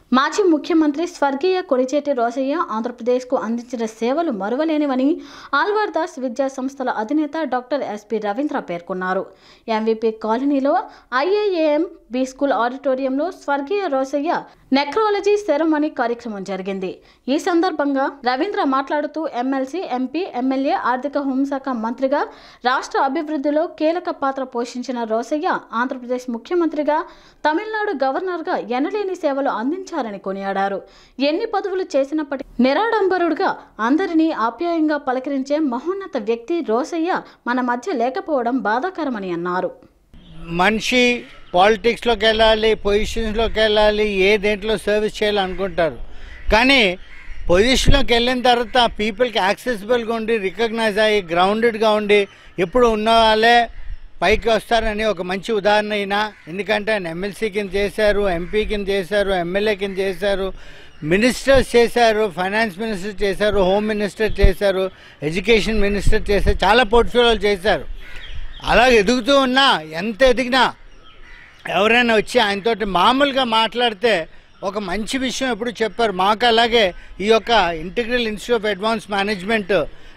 మాజీ ముఖ్యమంత్రి స్వర్గీయ కొణిజేటి రోసయ్య ఆంధ్రప్రదేశ్కు అందించిన సేవలు మరువలేనివని ఆళ్వార్ దాస్ విద్యా సంస్థల అధినేత డాక్టర్ ఎస్పి రవీంద్ర పేర్కొన్నారు. ఎంవీపీ కాలనీలో ఐఐఏఎం బి స్కూల్ ఆడిటోరియంలో స్వర్గీయ రోసయ్య నెక్రాలజీ సెరమనీ కార్యక్రమం జరిగింది. ఈ సందర్భంగా రవీంద్ర మాట్లాడుతూ ఎమ్మెల్సీ, ఎంపీ, ఎమ్మెల్యే, ఆర్థిక హోంశాఖ మంత్రిగా రాష్ట్ర అభివృద్ధిలో కీలక పాత్ర పోషించిన రోసయ్య ఆంధ్రప్రదేశ్ ముఖ్యమంత్రిగా, తమిళనాడు గవర్నర్గా ఎనలేని సేవలు అందించారని కొనియాడారు. ఎన్ని పదవులు చేసినప్పటికీ నిరాడంబరుడుగా అందరినీ ఆప్యాయంగా పలకరించే మహోన్నత వ్యక్తి రోసయ్య మన మధ్య లేకపోవడం బాధాకరమని అన్నారు. మనిషి పాలిటిక్స్లోకి వెళ్ళాలి, పొజిషన్స్లోకి వెళ్ళాలి, ఏ దేంట్లో సర్వీస్ చేయాలి అనుకుంటారు. కానీ పొజిషన్లోకి వెళ్ళిన తర్వాత పీపుల్కి యాక్సెసిబుల్గా ఉండి, రికగ్నైజ్ అయ్యి, గ్రౌండెడ్గా ఉండి ఎప్పుడు ఉన్న వాళ్ళే పైకి వస్తారని ఒక మంచి ఉదాహరణ అయినా. ఎందుకంటే ఆయన ఎమ్మెల్సీ కింద చేశారు, ఎంపీ కింద చేశారు, ఎమ్మెల్యే కింద చేశారు, మినిస్టర్స్ చేశారు, ఫైనాన్స్ మినిస్టర్ చేశారు, హోమ్ మినిస్టర్ చేశారు, ఎడ్యుకేషన్ మినిస్టర్ చేశారు, చాలా పోర్ట్ఫోలియోలు చేశారు. అలాగే ఎదుగుతూ ఉన్నా, ఎంత ఎదిగినా ఎవరైనా వచ్చి ఆయనతోటి మామూలుగా మాట్లాడితే ఒక మంచి విషయం ఎప్పుడు చెప్పారు. మాకు అలాగే ఈ యొక్క integral institute of advance management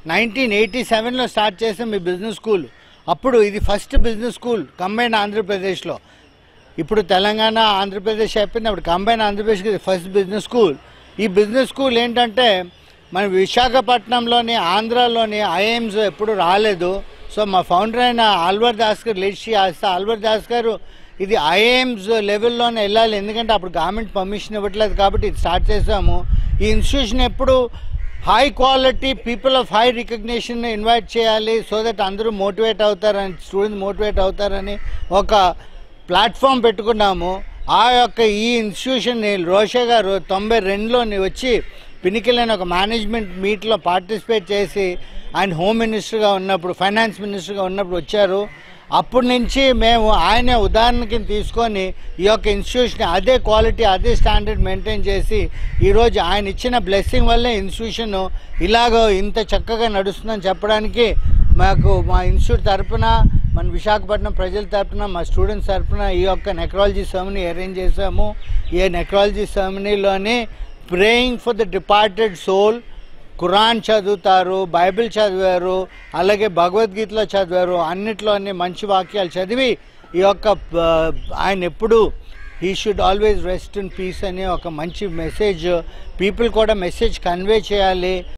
1987లో స్టార్ట్ చేసాం ఈ బిజినెస్ స్కూల్. అప్పుడు ఇది ఫస్ట్ బిజినెస్ స్కూల్ కంబైన్ ఆంధ్రప్రదేశ్లో. ఇప్పుడు తెలంగాణ, ఆంధ్రప్రదేశ్ అయిపోయింది, అప్పుడు కంబైన్ ఆంధ్రప్రదేశ్కి ఇది ఫస్ట్ బిజినెస్ స్కూల్. ఈ బిజినెస్ స్కూల్ ఏంటంటే మన విశాఖపట్నంలోని, ఆంధ్రాలోని ఐఐఎమ్స్ ఎప్పుడు రాలేదు. సో మా ఫౌండర్ అయిన ఆళ్వార్ దాస్ గారు లీడర్షిప్ చేస్తే ఆళ్వార్ దాస్ గారు ఇది ఐఐఎమ్స్ లెవెల్లోనే వెళ్ళాలి, ఎందుకంటే అప్పుడు గవర్నమెంట్ పర్మిషన్ ఇవ్వట్లేదు కాబట్టి ఇది స్టార్ట్ చేసాము. ఈ ఇన్స్టిట్యూషన్ ఎప్పుడు high quality people of high recognition invite చేయాలి, సో దట్ అందరూ మోటివేట్ అవుతారని, స్టూడెంట్స్ మోటివేట్ అవుతారని ఒక ప్లాట్ఫామ్ పెట్టుకున్నాము. ఆ యొక్క ఈ ఇన్స్టిట్యూషన్ని రోషయ్య గారు 92లోని వచ్చి పినికిల్ ఒక మేనేజ్మెంట్ మీట్లో పార్టిసిపేట్ చేసి ఆయన హోమ్ మినిస్టర్గా ఉన్నప్పుడు, ఫైనాన్స్ మినిస్టర్గా ఉన్నప్పుడు వచ్చారు. అప్పటి నుంచి మేము ఆయన ఉదాహరణకి తీసుకొని ఈ యొక్క ఇన్స్టిట్యూషన్ అదే క్వాలిటీ, అదే స్టాండర్డ్ మెయింటైన్ చేసి ఈరోజు ఆయన ఇచ్చిన బ్లెస్సింగ్ వల్లే ఇన్స్టిట్యూషన్ ఇలాగో ఇంత చక్కగా నడుస్తుందని చెప్పడానికి మాకు మా ఇన్స్టిట్యూట్ తరఫున, మన విశాఖపట్నం ప్రజల తరఫున, మా స్టూడెంట్స్ తరఫున ఈ యొక్క నెక్రాలజీ సెరమనీ అరేంజ్ చేసాము. ఈ నెక్రాలజీ సెరమనీలోని praying for the departed soul, Quran చదువుతారు, బైబిల్ చదివారు, అలాగే భగవద్గీతలో చదివారు, అన్నిట్లోని మంచి వాక్యాలు చదివి ఈ యొక్క ఆయన ఎప్పుడు he should always rest in peace అనే ఒక మంచి మెసేజ్ పీపుల్ కూడా మెసేజ్ కన్వే చేయాలి.